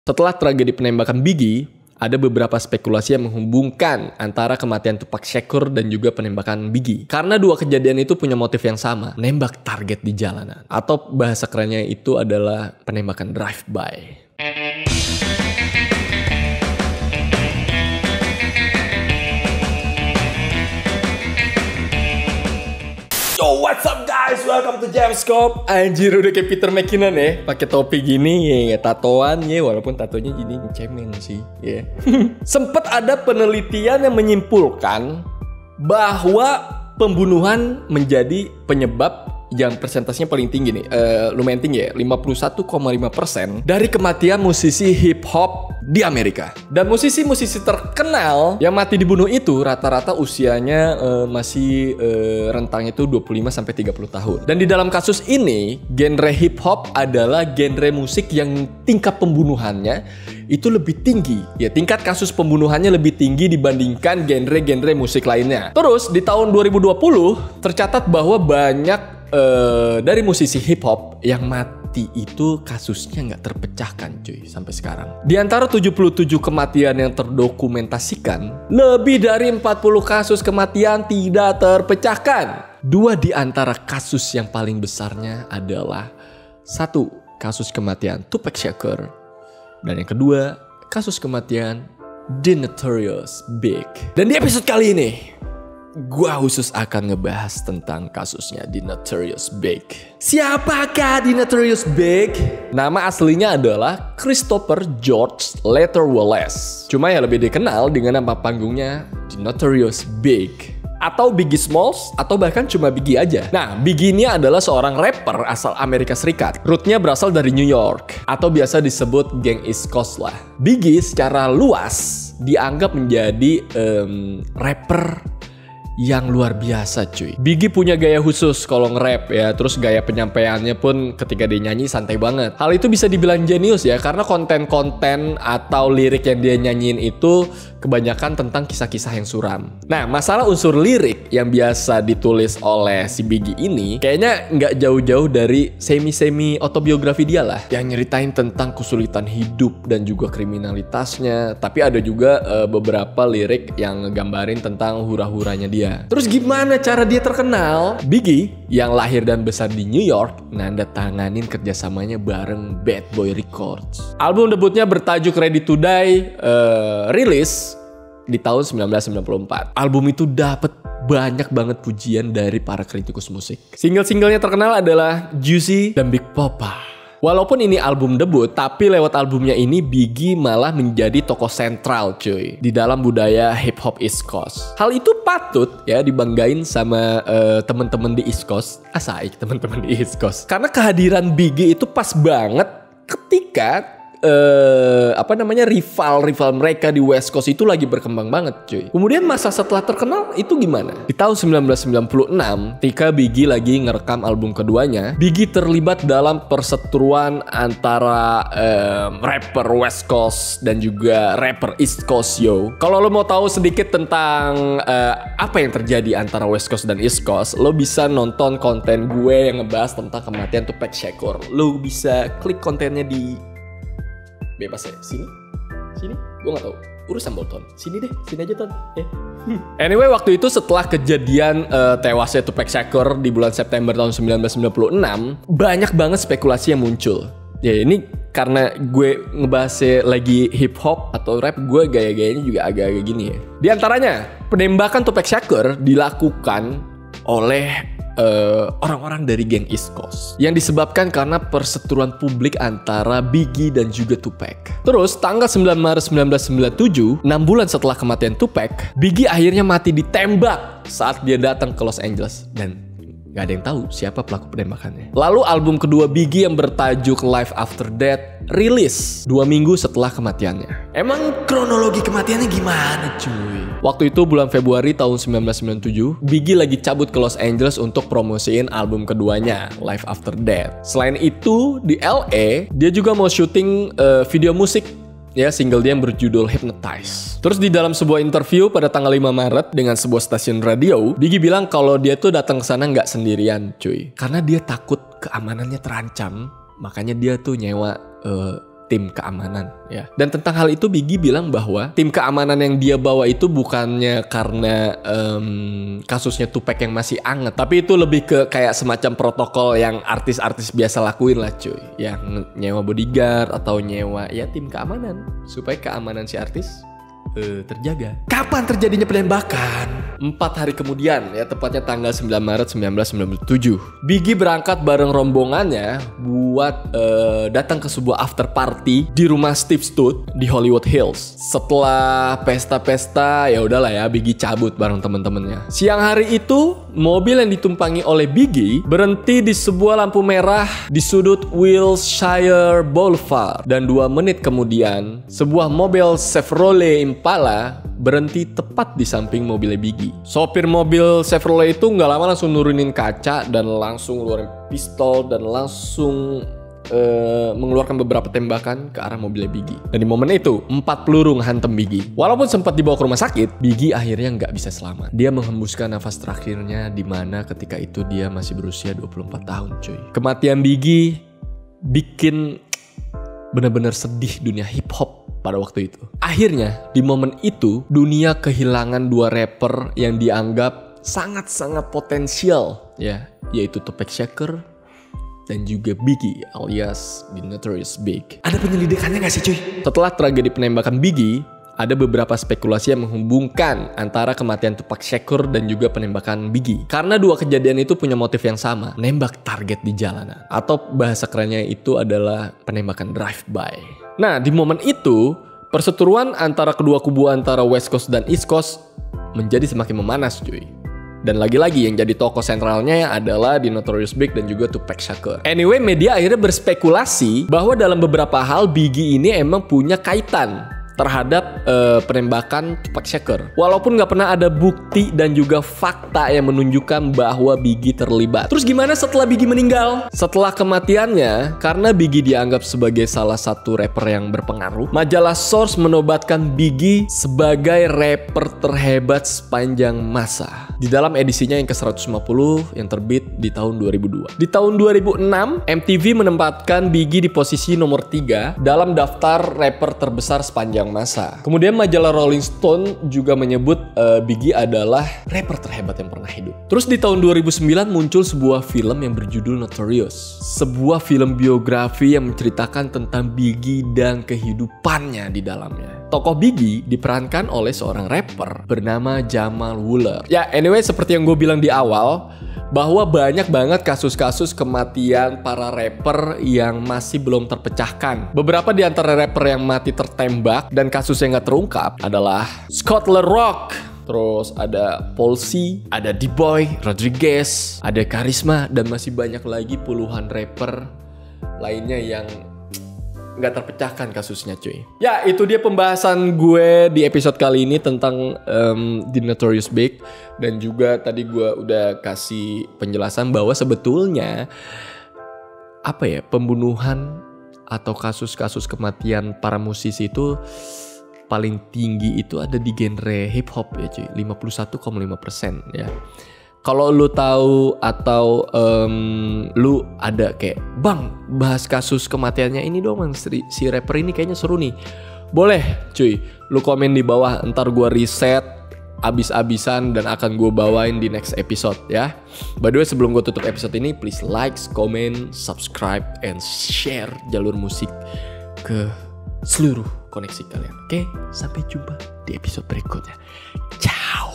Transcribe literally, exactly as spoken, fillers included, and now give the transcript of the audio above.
Setelah tragedi penembakan Biggie, ada beberapa spekulasi yang menghubungkan antara kematian Tupac Shakur dan juga penembakan Biggie. Karena dua kejadian itu punya motif yang sama, nembak target di jalanan. Atau bahasa kerennya itu adalah penembakan drive-by. Yo, what's up guys? Welcome to Jamscope. Anjir, udah kayak Peter McKinnon ya, pakai topi gini ya, tatoan ya, walaupun tatonya jadi cemen sih ya. Sempet ada penelitian yang menyimpulkan bahwa pembunuhan menjadi penyebab yang persentasenya paling tinggi nih, uh, lumayan tinggi ya, lima puluh satu koma lima persen dari kematian musisi hip hop di Amerika. Dan musisi-musisi terkenal yang mati dibunuh itu rata-rata usianya uh, masih uh, rentang itu dua puluh lima sampai tiga puluh tahun. Dan di dalam kasus ini, genre hip hop adalah genre musik yang tingkat pembunuhannya itu lebih tinggi. Ya, tingkat kasus pembunuhannya lebih tinggi dibandingkan genre-genre musik lainnya. Terus di tahun dua ribu dua puluh tercatat bahwa banyak Uh, dari musisi hip hop yang mati itu kasusnya nggak terpecahkan cuy sampai sekarang. Di antara tujuh puluh tujuh kematian yang terdokumentasikan, lebih dari empat puluh kasus kematian tidak terpecahkan. Dua di antara kasus yang paling besarnya adalah satu, kasus kematian Tupac Shakur, dan yang kedua, kasus kematian The Notorious Big. Dan di episode kali ini gua khusus akan ngebahas tentang kasusnya The Notorious Big. Siapakah The Notorious Big? Nama aslinya adalah Christopher George Luther Wallace. Cuma ya lebih dikenal dengan nama panggungnya The Notorious Big, atau Biggie Smalls, atau bahkan cuma Biggie aja. Nah, Biggie ini adalah seorang rapper asal Amerika Serikat. Rootnya berasal dari New York, atau biasa disebut geng East Coast lah. Biggie secara luas dianggap menjadi um, rapper yang luar biasa cuy. Biggie punya gaya khusus kalau nge-rap ya. Terus gaya penyampaiannya pun ketika dia nyanyi santai banget. Hal itu bisa dibilang jenius ya, karena konten-konten atau lirik yang dia nyanyiin itu kebanyakan tentang kisah-kisah yang suram. Nah, masalah unsur lirik yang biasa ditulis oleh si Biggie ini kayaknya nggak jauh-jauh dari semi-semi autobiografi dia lah, yang nyeritain tentang kesulitan hidup dan juga kriminalitasnya. Tapi ada juga uh, beberapa lirik yang ngegambarin tentang hura-huranya dia. Terus gimana cara dia terkenal? Biggie yang lahir dan besar di New York nanda tanganin kerjasamanya bareng Bad Boy Records. Album debutnya bertajuk Ready to Die uh, rilis di tahun sembilan belas sembilan puluh empat. Album itu dapat banyak banget pujian dari para kritikus musik. Single-singlenya terkenal adalah Juicy dan Big Poppa. Walaupun ini album debut, tapi lewat albumnya ini Biggie malah menjadi tokoh sentral cuy di dalam budaya hip hop East Coast. Hal itu patut ya dibanggain sama uh, teman-teman di East Coast. Asaik teman-teman di East Coast. Karena kehadiran Biggie itu pas banget ketika Uh, apa namanya rival-rival mereka di West Coast itu lagi berkembang banget cuy. Kemudian masa setelah terkenal itu gimana? Di tahun sembilan belas sembilan puluh enam, ketika Biggie lagi ngerekam album keduanya, Biggie terlibat dalam perseteruan antara um, rapper West Coast dan juga rapper East Coast yo. Kalau lo mau tahu sedikit tentang uh, apa yang terjadi antara West Coast dan East Coast, lo bisa nonton konten gue yang ngebahas tentang kematian Tupac Shakur. Lo bisa klik kontennya di bebas ya, sini, sini, gue nggak tahu, urusan Bolton, sini deh, sini aja Ton. Eh. Anyway, waktu itu setelah kejadian uh, tewasnya Tupac Shakur di bulan September tahun sembilan belas sembilan puluh enam, banyak banget spekulasi yang muncul. Ya ini karena gue ngebahasnya lagi hip hop atau rap, gue gaya-gayanya juga agak-agak gini ya. Di antaranya, penembakan Tupac Shakur dilakukan oleh Uh, orang-orang dari geng East Coast yang disebabkan karena perseteruan publik antara Biggie dan juga Tupac. Terus tanggal sembilan Maret sembilan belas sembilan puluh tujuh, enam bulan setelah kematian Tupac, Biggie akhirnya mati ditembak saat dia datang ke Los Angeles, dan gak ada yang tahu siapa pelaku penembakannya. Lalu album kedua Biggie yang bertajuk Life After Death rilis dua minggu setelah kematiannya. Emang kronologi kematiannya gimana cuy? Waktu itu bulan Februari tahun sembilan belas sembilan puluh tujuh, Biggie lagi cabut ke Los Angeles untuk promosiin album keduanya, Life After Death. Selain itu, di L A, dia juga mau syuting uh, video musik ya, single dia yang berjudul Hypnotize. Terus di dalam sebuah interview pada tanggal lima Maret dengan sebuah stasiun radio, Biggie bilang kalau dia tuh datang ke sana nggak sendirian cuy, karena dia takut keamanannya terancam. Makanya dia tuh nyewa uh, tim keamanan ya. Dan tentang hal itu Biggie bilang bahwa tim keamanan yang dia bawa itu bukannya karena um, kasusnya Tupac yang masih anget, tapi itu lebih ke kayak semacam protokol yang artis-artis biasa lakuin lah cuy, yang nyewa bodyguard atau nyewa ya tim keamanan supaya keamanan si artis Uh, terjaga. Kapan terjadinya penembakan? Empat hari kemudian, ya tepatnya tanggal sembilan Maret seribu sembilan ratus sembilan puluh tujuh. Biggie berangkat bareng rombongannya buat uh, datang ke sebuah after party di rumah Steve Stud di Hollywood Hills. Setelah pesta-pesta, ya udahlah ya Biggie cabut bareng temen-temennya. Siang hari itu, mobil yang ditumpangi oleh Biggie berhenti di sebuah lampu merah di sudut Wilshire Boulevard. Dan dua menit kemudian, sebuah mobil Chevrolet Impala berhenti tepat di samping mobilnya Biggie. Sopir mobil Chevrolet itu nggak lama langsung nurunin kaca dan langsung ngeluarin pistol dan langsung uh, mengeluarkan beberapa tembakan ke arah mobilnya Biggie. Dan di momen itu empat peluru ngehantem Biggie. Walaupun sempat dibawa ke rumah sakit, Biggie akhirnya nggak bisa selamat. Dia menghembuskan nafas terakhirnya di mana ketika itu dia masih berusia dua puluh empat tahun, cuy. Kematian Biggie bikin benar-benar sedih dunia hip hop pada waktu itu. Akhirnya, di momen itu, dunia kehilangan dua rapper yang dianggap sangat-sangat potensial, ya, yaitu Tupac Shakur dan juga Biggie alias The Notorious Big. Ada penyelidikannya nggak sih cuy? Setelah tragedi penembakan Biggie, ada beberapa spekulasi yang menghubungkan antara kematian Tupac Shakur dan juga penembakan Biggie. Karena dua kejadian itu punya motif yang sama, nembak target di jalanan. Atau bahasa kerennya itu adalah penembakan drive-by. Nah, di momen itu, perseteruan antara kedua kubu antara West Coast dan East Coast menjadi semakin memanas cuy. Dan lagi-lagi yang jadi tokoh sentralnya adalah The Notorious Big dan juga Tupac Shakur. Anyway, media akhirnya berspekulasi bahwa dalam beberapa hal Biggie ini emang punya kaitan terhadap uh, penembakan Tupac Shakur. Walaupun nggak pernah ada bukti dan juga fakta yang menunjukkan bahwa Biggie terlibat. Terus gimana setelah Biggie meninggal? Setelah kematiannya, karena Biggie dianggap sebagai salah satu rapper yang berpengaruh, majalah Source menobatkan Biggie sebagai rapper terhebat sepanjang masa. Di dalam edisinya yang ke seratus lima puluh yang terbit di tahun dua ribu dua. Di tahun dua ribu enam, M T V menempatkan Biggie di posisi nomor tiga dalam daftar rapper terbesar sepanjang masa. Kemudian majalah Rolling Stone juga menyebut uh, Biggie adalah rapper terhebat yang pernah hidup. Terus di tahun dua ribu sembilan muncul sebuah film yang berjudul Notorious. Sebuah film biografi yang menceritakan tentang Biggie dan kehidupannya di dalamnya. Tokoh Biggie diperankan oleh seorang rapper bernama Jamal Wooler. Ya, anyway, seperti yang gue bilang di awal, bahwa banyak banget kasus-kasus kematian para rapper yang masih belum terpecahkan. Beberapa di antara rapper yang mati tertembak dan kasus yang gak terungkap adalah Scott La Rock, terus ada Paul C, ada D-Boy, Rodriguez, ada Karisma, dan masih banyak lagi puluhan rapper lainnya yang nggak terpecahkan kasusnya cuy. Ya, itu dia pembahasan gue di episode kali ini tentang um, The Notorious Big. Dan juga tadi gue udah kasih penjelasan bahwa sebetulnya apa ya, pembunuhan atau kasus-kasus kematian para musisi itu paling tinggi itu ada di genre hip hop ya cuy, lima puluh satu koma lima persen ya. Kalau lu tahu atau um, lu ada kayak, bang, bahas kasus kematiannya ini dong bang, si, si rapper ini kayaknya seru nih, boleh cuy, lu komen di bawah, ntar gua riset abis-abisan dan akan gue bawain di next episode ya. By the way, sebelum gue tutup episode ini, please like, comment, subscribe, and share jalur musik ke seluruh koneksi kalian. Oke, sampai jumpa di episode berikutnya. Ciao.